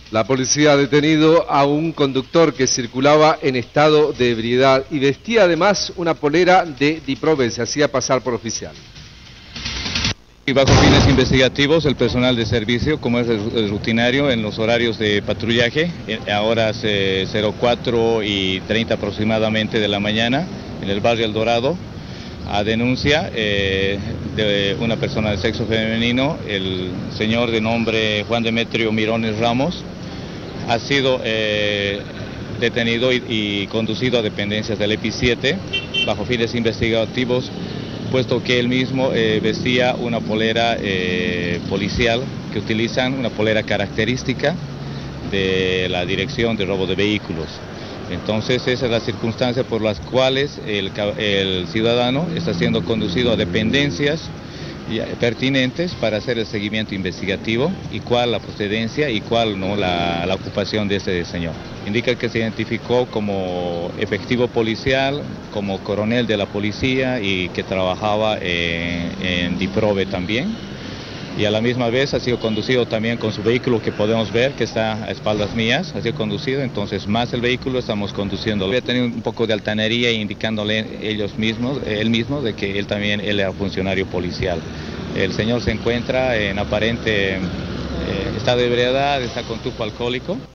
La policía ha detenido a un conductor que circulaba en estado de ebriedad y vestía además una polera de Diprove, se hacía pasar por oficial. Y bajo fines investigativos, el personal de servicio, como es el rutinario en los horarios de patrullaje, a horas 04:30 aproximadamente de la mañana, en el barrio El Dorado, a denuncia de una persona de sexo femenino, el señor de nombre Juan Demetrio Mirones Ramos, ha sido detenido y conducido a dependencias del EPI 7 bajo fines investigativos, puesto que él mismo vestía una polera policial que utilizan, una polera característica de la Dirección de Robo de Vehículos. Entonces esa es la circunstancia por las cuales el ciudadano está siendo conducido a dependencias pertinentes para hacer el seguimiento investigativo y cuál la procedencia y cuál no la ocupación de este señor. Indica que se identificó como efectivo policial, como coronel de la policía y que trabajaba en Diprove también. Y a la misma vez ha sido conducido también con su vehículo que podemos ver que está a espaldas mías, ha sido conducido, entonces más el vehículo estamos conduciendo. Había tenido un poco de altanería indicándole él mismo de que él era funcionario policial. El señor se encuentra en aparente estado de ebriedad, está con tufo alcohólico.